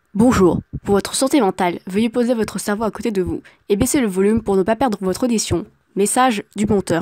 Bonjour, pour votre santé mentale, veuillez poser votre cerveau à côté de vous et baisser le volume pour ne pas perdre votre audition. Message du monteur.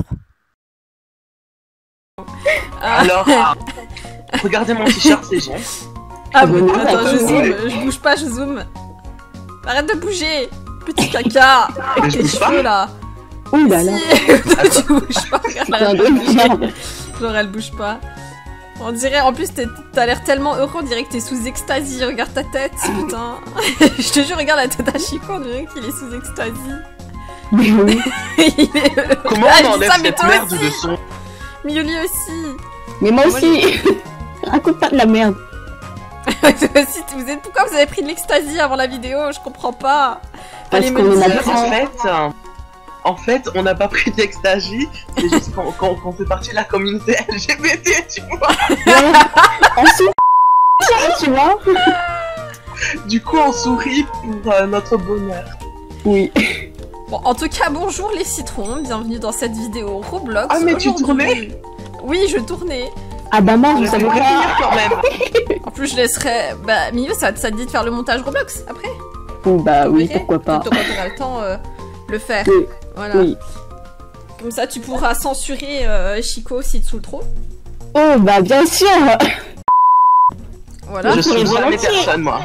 Alors, regardez mon t-shirt, c'est bon. Ah bon, attends, je zoome, je bouge pas, je zoome. Arrête de bouger, petit caca, avec tes cheveux là. Ouh là là. Tu bouges pas, regarde, elle bouge. Genre elle bouge pas. On dirait, en plus t'as l'air tellement heureux, on dirait que t'es sous extasie, regarde ta tête, putain. Je te jure, regarde la tête à Chico, on dirait qu'il est sous extasie. Mais oui. Comment on enlève cette merde de son? Mioli aussi. Mais moi aussi. Raconte pas de la merde. Toi aussi, pourquoi vous avez pris de l'extasie avant la vidéo? Je comprends pas. Parce qu'on a en fait, on n'a pas pris d'extasie, c'est juste qu'on fait partie de la communauté LGBT, tu vois. On sourit, tu vois. Du coup, on sourit pour notre bonheur. Oui. Bon, en tout cas, bonjour les citrons, bienvenue dans cette vidéo Roblox. Ah, mais tu tournais? Oui, je tournais. Ah bah moi, je savais pas. Quand même. En plus, je laisserai... Bah, Mio, ça te dit de faire le montage Roblox, après? Oh bah oui, pourquoi pas. Quand t'auras le temps, le faire. Oui. Voilà. Oui. Comme ça, tu pourras censurer Chico s'il te saoule trop. Oh bah bien sûr. Voilà. Je suis jamais personne, moi.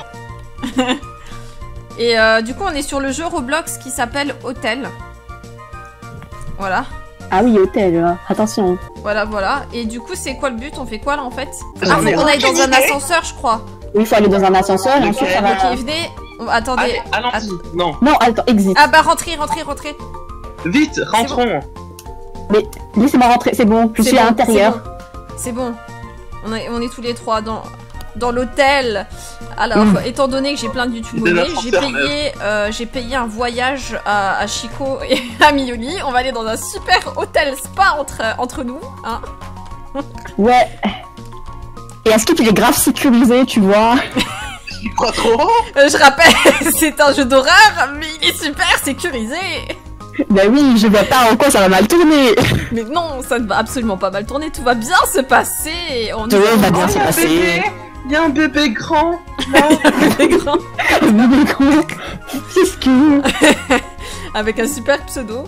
Et du coup, on est sur le jeu Roblox qui s'appelle Hôtel. Voilà. Ah oui, hôtel, attention. Voilà, voilà. Et du coup, c'est quoi le but? On fait quoi là en fait? Ah, faut qu'on aille dans un ascenseur, je crois. Oui, il faut aller dans un ascenseur et ensuite ça va... Ok, venez. Attendez. Allons-y. Non. Non, attends, exit. Ah bah, rentrez. Vite, rentrons. Mais laissez-moi rentrer, c'est bon, je suis à l'intérieur. C'est bon. On est tous les trois dans l'hôtel. Alors, étant donné que j'ai plein de YouTube abonnés, j'ai payé un voyage à Chico et à Mioli. On va aller dans un super hôtel spa entre nous, hein. Ouais. Et est-ce qu'il est grave sécurisé, tu vois? Je crois trop. Je rappelle, c'est un jeu d'horreur, mais il est super sécurisé. Bah oui, je vois pas en quoi ça va mal tourner. Mais non, ça ne va absolument pas mal tourner, tout va bien se passer. Tout va bien se passer. Il y a un bébé grand. Bébé grand. Bébé grand. Qu'est-ce que... Avec un super pseudo.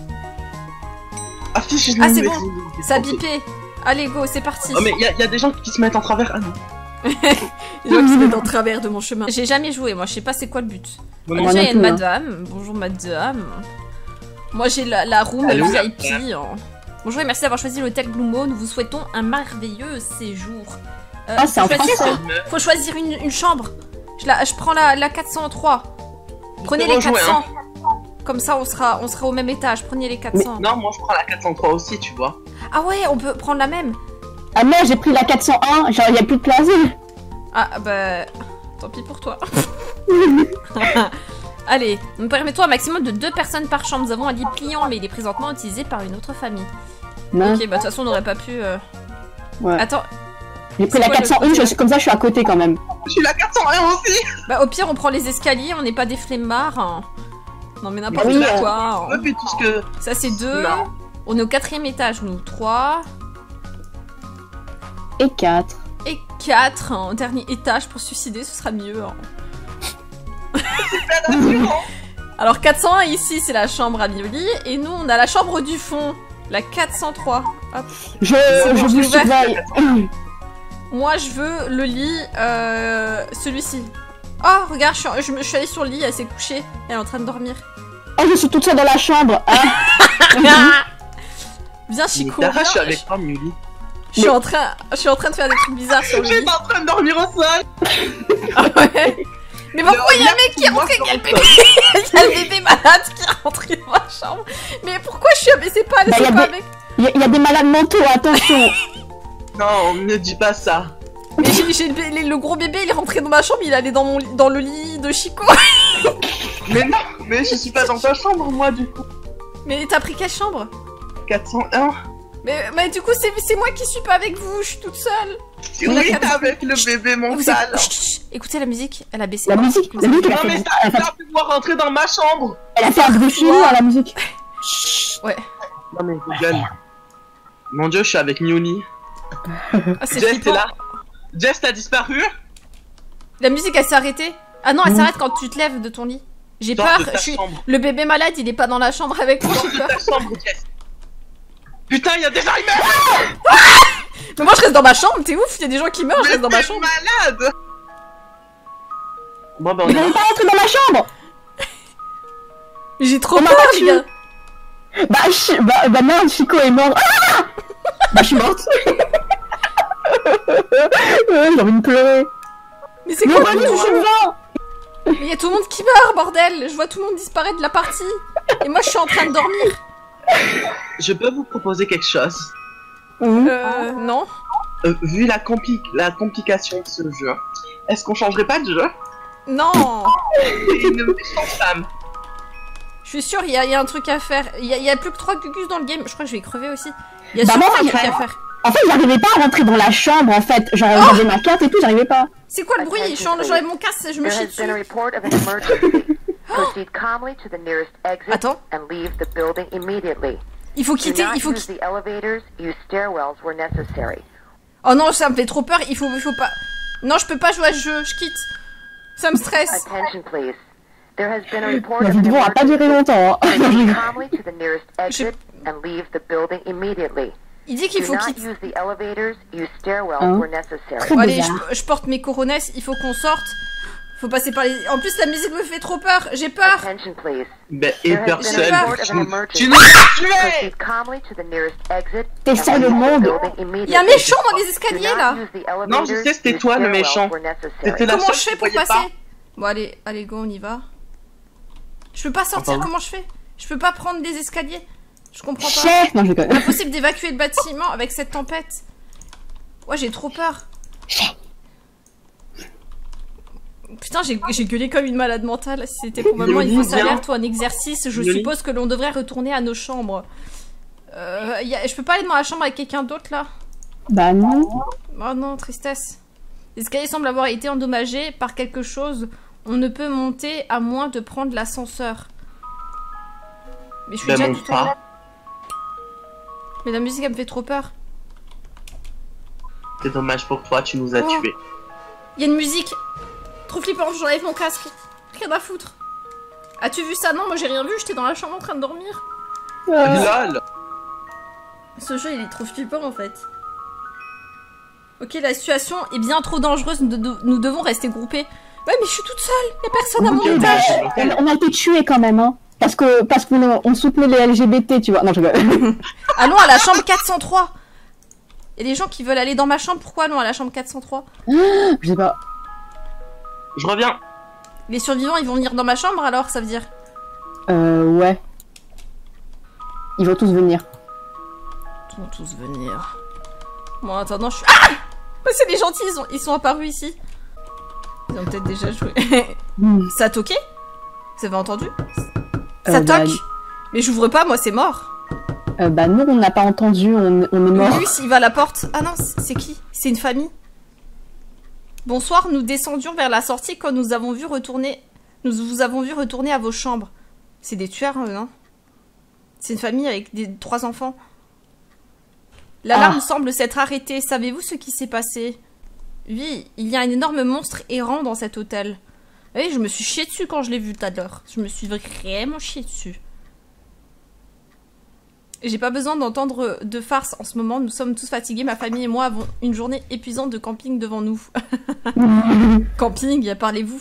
Ah c'est bon, ça a bipé. Allez, go, c'est parti. Oh mais il y a des gens qui se mettent en travers. Ah non. Les gens qui se mettent en travers de mon chemin. J'ai jamais joué, moi je sais pas c'est quoi le but. Déjà il y a une madame. Bonjour madame. Moi j'ai la room VIP. Bonjour et merci d'avoir choisi l'hôtel Bloomo. Nous vous souhaitons un merveilleux séjour. C'est en français. Faut choisir une chambre. Je prends la 403. Prenez les 400. Comme ça on sera au même étage. Prenez les 400. Mais non, moi je prends la 403 aussi, tu vois. Ah ouais, on peut prendre la même. Ah non, j'ai pris la 401, genre y'a plus de place. Ah bah... Tant pis pour toi. Allez, nous permettons un maximum de 2 personnes par chambre. Nous avons un lit pliant, mais il est présentement utilisé par une autre famille. Non. Ok, bah de toute façon on n'aurait pas pu... Ouais. Attends. J'ai pris la 401, comme ça je suis à côté quand même. J'ai la 401 aussi. Bah au pire on prend les escaliers, on n'est pas des flemmards. Hein. Non mais n'importe quoi. Ouais, puisque... Ça c'est 2. Non. On est au 4e étage, nous. 3. Et 4. Et 4, hein, au dernier étage pour se suicider, ce sera mieux. Hein. Alors 401 ici, c'est la chambre à Mioli, et nous on a la chambre du fond, la 403. Hop. Je vous surveille. Moi je veux le lit, celui-ci. Oh regarde, je suis allée sur le lit, elle s'est couchée, elle est en train de dormir. Oh je suis toute seule dans la chambre. Viens Chico. Je suis avec toi, Mioli. Je suis en train de faire des trucs bizarres sur le lit. J'étais en train de dormir au sol. Ah ouais. Mais pourquoi il y a un mec qui est rentré? Il y a le bébé. Il y a le bébé malade qui est rentré dans ma chambre. Mais pourquoi je suis... Mais c'est pas avec... Il y a des malades mentaux, attention. Non, ne dis pas ça. Mais j'ai le gros bébé, il est rentré dans ma chambre, il est allé dans le lit de Chico. Mais non, mais je suis pas dans ta chambre, moi, du coup. Mais t'as pris quelle chambre? 401. Mais du coup, c'est moi qui suis pas avec vous, je suis toute seule. Oui, avec le bébé mental. Écoutez la musique, elle a baissé. La musique, elle a Non, fait... mais ça va pouvoir rentrer dans ma chambre. Elle a fait un bruit chelou à la musique. Ouais. Non, mais Google. Mon dieu, je suis avec Mioli. Ah, c'est Jess, t'es flippant. là? Jess, t'as disparu? La musique, elle s'est arrêtée. Ah non, elle s'arrête quand tu te lèves de ton lit. J'ai Sors peur, de ta chambre. le bébé malade, il est pas dans la chambre avec moi. Sors de ta chambre, Jess. Putain, il y a des Alzheimer. Mais moi je reste dans ma chambre, t'es ouf, il y a des gens qui meurent, je reste dans ma chambre. Malade. Bon, bah, Vous n'allez pas rentrer dans ma chambre. J'ai trop On m'a peur, pas les tué. gars. Bah merde, Chico est mort. Ah bah je suis morte. J'ai envie de pleurer. Mais c'est Mais quoi on va le toucher le vent. Mais il y a tout le monde qui meurt, bordel. Je vois tout le monde disparaître de la partie. Et moi je suis en train de dormir. Je peux vous proposer quelque chose. Non. Vu la complication de ce jeu, est-ce qu'on changerait pas de jeu? Non. C'est une méchante femme. Je suis sûre, il y a un truc à faire. Il y a plus que 3 gugus dans le game. Je crois que je vais crever aussi. Il y a Bah, sûrement moi, un truc j'ai- à faire. En fait, j'arrivais pas à rentrer dans la chambre, en fait. Genre, j'avais ma carte et tout, j'arrivais pas. C'est quoi le bruit? J'enlève mon casque, je me There chie has been a dessus. report of an emergency. Proceed calmly to the nearest exit Attends. and leave the building immediately. Il faut Do quitter, not il faut use quitter. the elevators. Use stairwells where necessary. Oh non, ça me fait trop peur, il faut pas. Non, je peux pas jouer à ce jeu, je quitte. Ça me stresse. Attention, please. There has been a report La of an vidéo a pas duré emergency. longtemps. Hein. Proceed calmly to the nearest exit and leave the building immediately. Il dit qu'il Do faut not quitter. use the elevators. Use stairwells Hein? where necessary. Très Bon, allez, bizarre. je porte mes coronets, il faut qu'on sorte. Faut passer par les. En plus, la musique me fait trop peur, j'ai peur. Attention, please. Ben, et There has been a personne. report of an Tu emergency. nous as tués. Proceed calmly to the nearest exit T'es and seul au leave the monde. building Il y a un immediately. méchant dans les Do escaliers not là. use the Non, je elevators. sais, c'était Use toi le stairwells méchant. where necessary. C'était la Comment seule je fais qui pour voyait passer? pas. Bon, allez, go, on y va. Je peux pas sortir, Pardon. comment je fais? Je peux pas prendre des escaliers? Je comprends pas. Chef. Non, je déconne. Impossible d'évacuer le bâtiment avec cette tempête. Ouais, j'ai trop peur. Putain, j'ai gueulé comme une malade mentale. Si c'était probablement une Yoli, fausse viens. alerte ou un exercice, je Yoli. suppose que l'on devrait retourner à nos chambres. Je peux pas aller dans la chambre avec quelqu'un d'autre là? Bah non. Oh non, tristesse. L'escalier semble avoir été endommagé par quelque chose. On ne peut monter à moins de prendre l'ascenseur. Mais je suis Ben, déjà monte tout en haut. pas. Mais la musique elle me fait trop peur. C'est dommage pour toi, tu nous as Oh. tués. Il y a une musique trop flippante, j'enlève mon casque. Rien à foutre. As-tu vu ça? Non, moi j'ai rien vu, j'étais dans la chambre en train de dormir. LOL. Ce jeu il est trop flippant en fait. Ok, la situation est bien trop dangereuse, nous devons rester groupés. Ouais, mais je suis toute seule, y'a personne à mon Ok, étage. On a été tués quand même, hein. Parce qu'on soutenait les LGBT, tu vois. Non, je rigole. Allons à la chambre 403. Et les gens qui veulent aller dans ma chambre, pourquoi allons à la chambre 403? Je sais pas. Je reviens. Les survivants ils vont venir dans ma chambre alors, ça veut dire? Ouais. Ils vont tous venir. Ils vont tous venir. Bon, en attendant, je suis. Ah! C'est les gentils, ils sont apparus ici. Ils ont peut-être déjà joué. Hmm. Ça a toqué? Vous avez entendu? Ça Bah, toque? Mais j'ouvre pas, moi c'est mort. bah nous, on n'a pas entendu, on est mort. Lui, il va à la porte. Ah non, c'est qui? C'est une famille. Bonsoir, nous descendions vers la sortie quand nous vous avons vu retourner à vos chambres. C'est des tueurs, non? C'est une famille avec 3 enfants. L'alarme Ah. semble s'être arrêtée. Savez-vous ce qui s'est passé? Oui, il y a un énorme monstre errant dans cet hôtel. Oui, je me suis chié dessus quand je l'ai vu tout à l'heure. Je me suis vraiment chié dessus. Et j'ai pas besoin d'entendre de farce en ce moment. Nous sommes tous fatigués. Ma famille et moi avons une journée épuisante de camping devant nous. Camping, parlez-vous.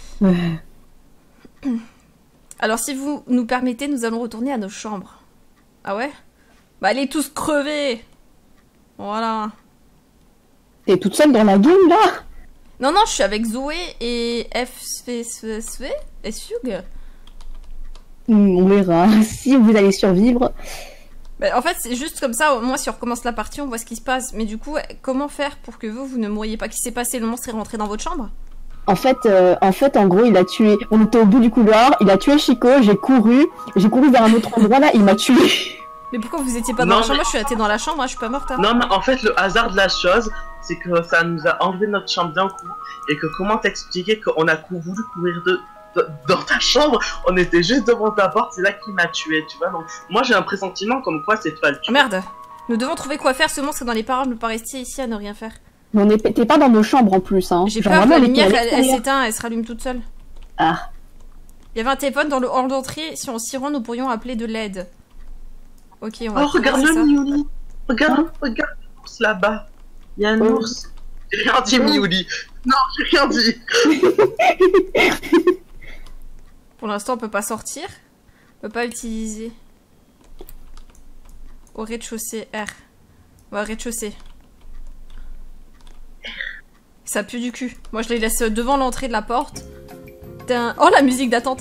Alors, si vous nous permettez, nous allons retourner à nos chambres. Ah ouais? Bah, allez tous crever! Voilà. T'es toute seule dans la game, là? Non, je suis avec Zoé et FSV. Esfug. On verra. Si vous allez survivre. Bah, en fait, c'est juste comme ça, au moins, si on recommence la partie, on voit ce qui se passe. Mais du coup, comment faire pour que vous ne mouriez pas? Qu'est-ce qui s'est passé? Le monstre est rentré dans votre chambre? En fait, en gros, il a tué. On était au bout du couloir, il a tué Chico, j'ai couru vers un autre endroit, là, il m'a tué. Mais pourquoi vous étiez pas dans Non, la chambre? mais- Moi, je suis restée dans la chambre, hein, je suis pas morte. Hein. Non, mais en fait, le hasard de la chose, c'est que ça nous a enlevé notre chambre d'un coup. Et que comment t'expliquer qu'on a voulu courir dans ta chambre, on était juste devant ta porte, c'est là qu'il m'a tué, tu vois. Donc, moi, j'ai un pressentiment comme quoi c'est toi le Oh, tueur. merde! Nous devons trouver quoi faire, ce monstre est dans les parages, ne pas rester ici à ne rien faire. Mais t'es pas dans nos chambres en plus, hein. J'ai Genre, peur que vraiment, la on était à lumière, elle l'extérieur. s'éteint, elle se rallume toute seule. Ah. Il y avait un téléphone dans le hall d'entrée. Si on s'y rend, nous pourrions appeler de l'aide. Ok, on va Oh, regarde traverser ça. le Miouli. Regarde l'ours là-bas. Il y a un Oh. ours. J'ai rien dit, Miouli. Non, j'ai rien dit. Pour l'instant, on peut pas sortir. On peut pas utiliser. Au rez-de-chaussée, R. Ouais, rez-de-chaussée. Ça pue du cul. Moi, je les laisse devant l'entrée de la porte. Oh, la musique d'attente.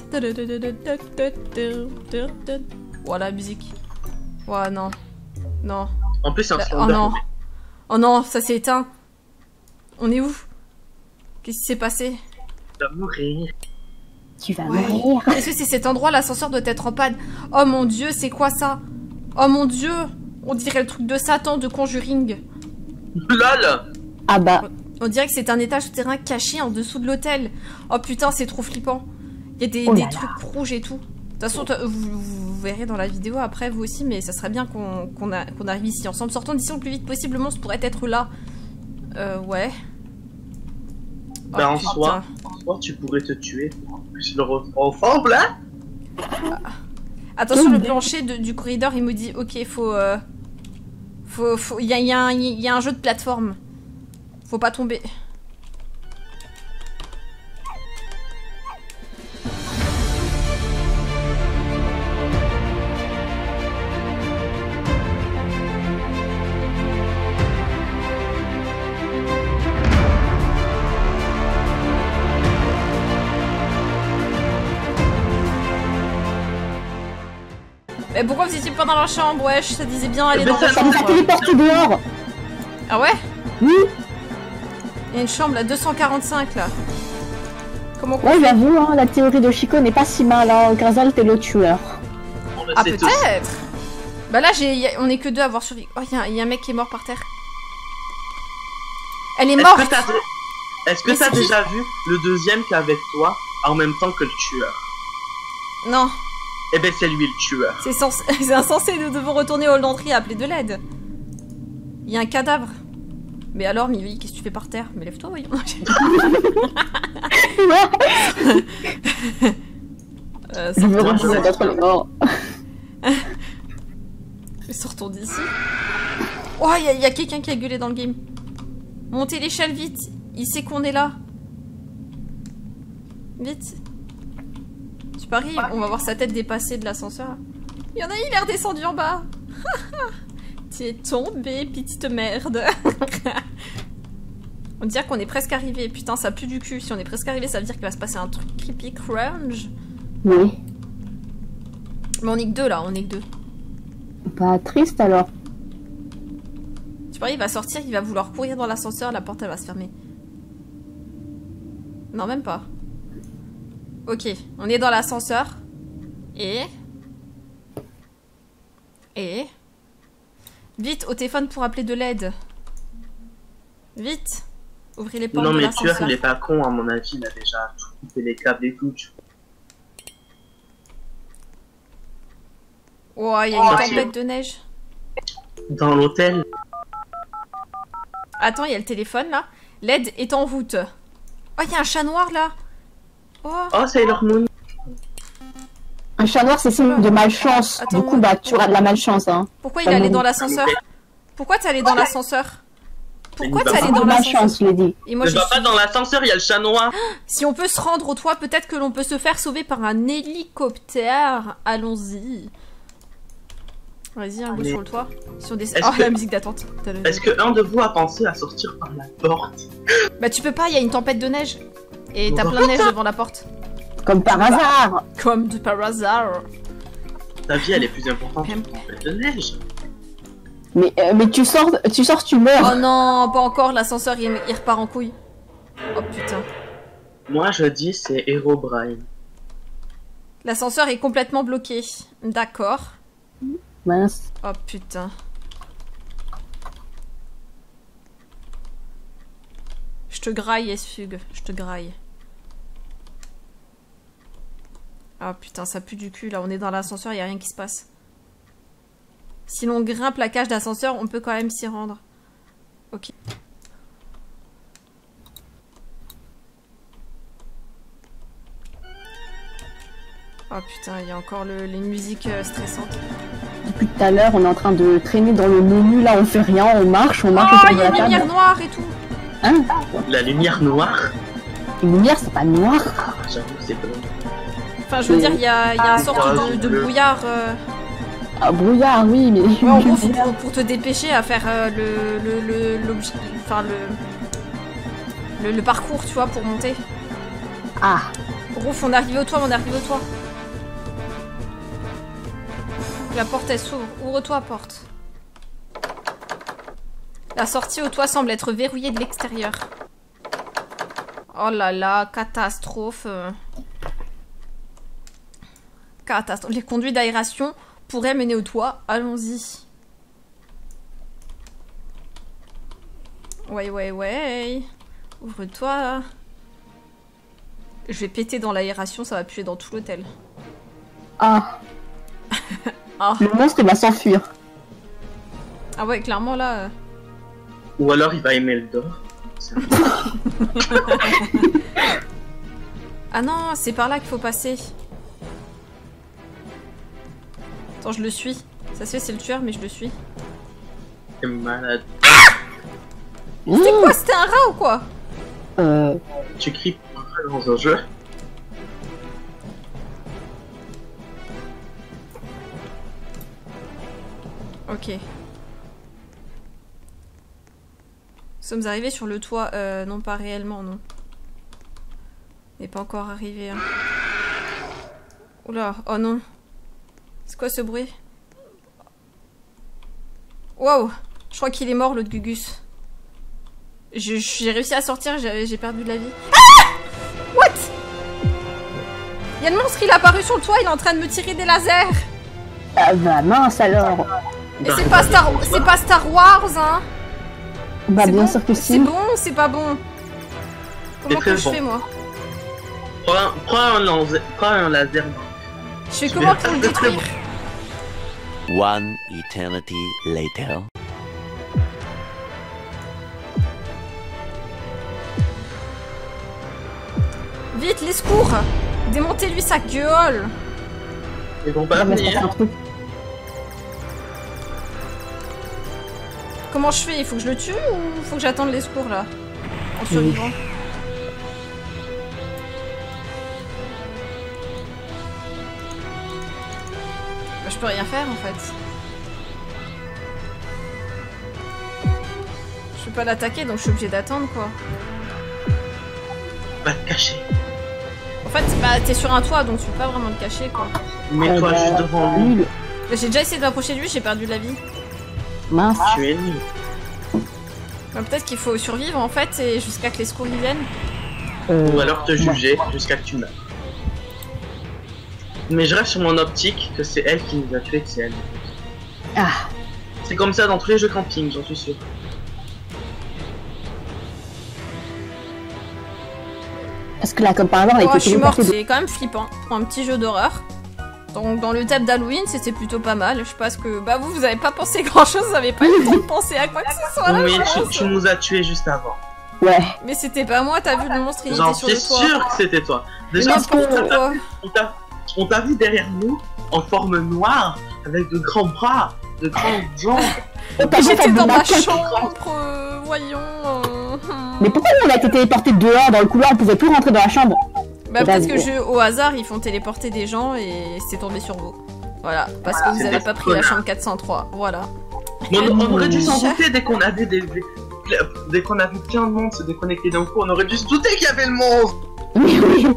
Oh, la musique. Ouais, non. Non. En plus, c'est un Oh standard. non. Oh non, ça s'est éteint. On est où? Qu'est-ce qui s'est passé? Tu vas mourir. Tu vas Ouais. mourir. Est-ce que c'est cet endroit, l'ascenseur doit être en panne? Oh mon dieu, c'est quoi ça? Oh mon dieu! On dirait le truc de Satan de Conjuring. LOL. Ah bah, On dirait que c'est un étage souterrain caché en dessous de l'hôtel. Oh putain, c'est trop flippant. Il y a des, Oh là des là. trucs rouges et tout. De toute façon, vous verrez dans la vidéo après, vous aussi, mais ça serait bien qu'on arrive ici ensemble. Sortons d'ici le plus vite possible, le monstre pourrait être là. Ouais. Oh, Ben, en putain. soi, tu pourrais te tuer pour que je le retrouve ensemble, hein. Attention, le plancher du corridor, il me dit, ok, il y a un jeu de plateforme. Faut pas tomber. Mais pourquoi vous étiez pas dans la chambre? Wesh, ça disait bien aller Mais dans la ça nous a chambre. téléporté dehors. Ah ouais? Oui, Il y a une chambre, là, 245, là. Comment qu'on ouais, fait? j'avoue, hein, la théorie de Chico n'est pas si mal, hein. Grazal, t'es le tueur. On le Ah, sait tous. peut-être. Bah là, on est que deux à avoir survécu. Oh, il y a un mec qui est mort par terre. Elle est Est-ce morte. que t'as Est-ce que Mais t'as c'est qui? déjà vu le deuxième qui est avec toi en même temps que le tueur? Non, Eh ben c'est lui le tueur. c'est insensé, nous devons retourner au hall d'entrée et appeler de l'aide. Il y a un cadavre. Mais alors, Mimi, qu'est-ce que tu fais par terre? Mais lève-toi, voyons. Je veux Moi, je retourner reste d'être là. les morts. Sortons d'ici. Oh, il y a quelqu'un qui a gueulé dans le game. Montez l'échelle vite. Il sait qu'on est là. Vite. Tu paries, on va voir sa tête dépasser de l'ascenseur. Il y en a, il est redescendu en bas. Tu es tombé, petite merde. On dirait qu'on est presque arrivé. Putain, ça pue du cul. Si on est presque arrivé, ça veut dire qu'il va se passer un truc creepy crunch. Oui. Mais on est que deux là, on est que deux. Pas triste alors. Tu paries, il va sortir, il va vouloir courir dans l'ascenseur, la porte elle va se fermer. Non, même pas. Ok, on est dans l'ascenseur. Et... Vite, au téléphone pour appeler de l'aide. Vite. Ouvrez les portes Non de mais le l'ascenseur. tueur il est pas con à mon avis, il a déjà tout coupé les câbles et tout. Oh, il y a une tempête de neige. Dans l'hôtel. Attends, il y a le téléphone là. L'aide est en route. Oh, il y a un chat noir là. Oh. Oh Sailor Moon. Un chat noir, c'est signe de malchance. Attends, Du coup, bah, tu auras de la malchance, hein. Pourquoi il est allé dans l'ascenseur? Pourquoi t'es allé dans l'ascenseur? Pourquoi t'es allé De dans l'ascenseur? malchance, je l'ai dit. Et moi Ne je va suis... pas dans l'ascenseur, il y a le chat noir. Si on peut se rendre au toit, peut-être que l'on peut se faire sauver par un hélicoptère. Allons-y. Vas-y, un bout Allez. sur le toit. Si on descend... Est-ce Oh, que- la musique d'attente. Est-ce que un de vous a pensé à sortir par la porte? Bah tu peux pas, il y a une tempête de neige. Et t'as plein de neige devant la porte. Comme par hasard. Comme de par hasard. Ta vie elle est plus importante qu'une tempête de neige. Mais tu sors, tu meurs. Oh non, pas encore, l'ascenseur il repart en couille. Oh putain. Moi je dis c'est Herobrine. L'ascenseur est complètement bloqué. D'accord. Mince. Oh putain. Je te graille, Esfug. Je te graille. Ah putain, ça pue du cul là. On est dans l'ascenseur, y a rien qui se passe. Si l'on grimpe la cage d'ascenseur, on peut quand même s'y rendre. Ok. Oh putain, il y a encore les musiques stressantes. Depuis tout à l'heure, on est en train de traîner dans le menu, là on fait rien, on marche Oh, autour il de y a la une table. lumière noire et tout. Hein? La lumière noire. Une lumière, c'est pas noir. J'avoue, c'est pas. Enfin, je veux dire, il y a une sorte de brouillard. Ah, brouillard, oui, mais... Ouais, en gros, faut pour te dépêcher à faire le parcours, tu vois, pour monter. Ah, Rouf, on est arrivé au toit, on est arrivé au toit. La porte, elle s'ouvre. Ouvre-toi, porte. La sortie au toit semble être verrouillée de l'extérieur. Oh là là, catastrophe. Catastrophe. Les conduits d'aération pourraient mener au toit. Allons-y. Ouais. Ouvre-toi. Je vais péter dans l'aération, ça va puer dans tout l'hôtel. ah. Ah. Le monstre, il va s'enfuir. Ah ouais, clairement là. Ou alors il va aimer le dehors. Ah non, c'est par là qu'il faut passer. Attends, je le suis. Ça se fait, c'est le tueur, mais je le suis. C'est malade. C'était quoi? C'était un rat ou quoi? Tu cries dans un jeu. Ok. Nous sommes arrivés sur le toit. Non, pas réellement, non. On n'est pas encore arrivé. Hein. Oula, oh non. C'est quoi ce bruit? Wow! Je crois qu'il est mort, l'autre Gugus. J'ai réussi à sortir, j'ai perdu de la vie. Ah! What? Il y a le monstre, il est apparu sur le toit, il est en train de me tirer des lasers. Ah bah mince alors. Et c'est pas Star Wars, hein. Bah C'est bien bon sûr que C'est si. bon ou c'est pas bon? Comment très que je bon. fais, moi? Prends un laser. Je fais comment pour le C'est très détruire? One eternity later. Vite, les secours! Démontez-lui sa gueule! Ils vont pas Ah, mais c'est venir. un truc. Comment je fais? Il faut que je le tue ou faut que j'attende les secours, là? En survivant. Bah, je peux rien faire, en fait. Je peux pas l'attaquer, donc je suis obligée d'attendre, quoi. Va te cacher. En fait, bah, t'es sur un toit, donc tu peux pas vraiment te cacher, quoi. Mets-toi bah, juste devant lui. nul. J'ai déjà essayé de m'approcher de lui, j'ai perdu de la vie. Mince. Tu es nul. Bah, peut-être qu'il faut survivre, en fait, et jusqu'à que les secours y viennent. Ou alors te juger jusqu'à que tu meurs. Mais je reste sur mon optique que c'est elle qui nous a tués, que c'est elle. Ah. C'est comme ça dans tous les jeux camping, j'en suis sûr. Parce que là, comme par hasard, on a Oh, été je suis morte, téléportés de... c'est quand même flippant. Pour un petit jeu d'horreur. Donc, dans le thème d'Halloween, c'était plutôt pas mal. Je pense que bah vous avez pas pensé grand chose, vous avez pas eu le temps de penser à quoi que ce soit là. Oui, je pense. tu nous as tués juste avant. Ouais. Mais c'était pas moi, t'as vu le monstre, il J'en était sur suis le toit. sûr que c'était toi. Déjà, N'importe quoi. on t'a vu derrière nous en forme noire avec de grands bras, de grandes jambes. J'étais dans ma chambre. chambre, voyons. Mais pourquoi on a été téléportés dehors dans le couloir, on pouvait plus rentrer dans la chambre? Bah peut-être que Vas-y. au hasard, ils font téléporter des gens et c'est tombé sur vous. Voilà, parce que vous c'est avez des pas pris la connards. chambre 403. Voilà. Mais on aurait dû s'en Chef. douter dès qu'on avait dès qu'on a vu plein de monde se déconnecter d'un coup, on aurait dû se douter qu'il y avait le monstre. Oui, oui.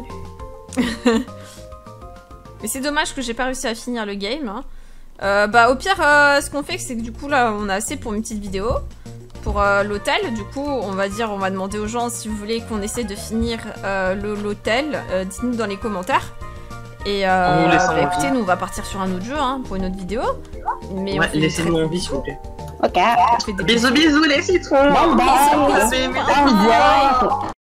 Mais c'est dommage que j'ai pas réussi à finir le game. Hein. Bah au pire, ce qu'on fait, c'est que du coup là, on a assez pour une petite vidéo. Pour l'hôtel, du coup, on va demander aux gens si vous voulez qu'on essaie de finir l'hôtel. Dites-nous dans les commentaires. Et En nous laissant bah, en écoutez, vie. nous on va partir sur un autre jeu hein, pour une autre vidéo. Mais on Ouais, fait des laissez-nous très en gros vie, s'il vous plaît. Ok. On fait des Bisous, bisous les citrons. Bye bye. Vous avez aimé la Au vidéo. revoir.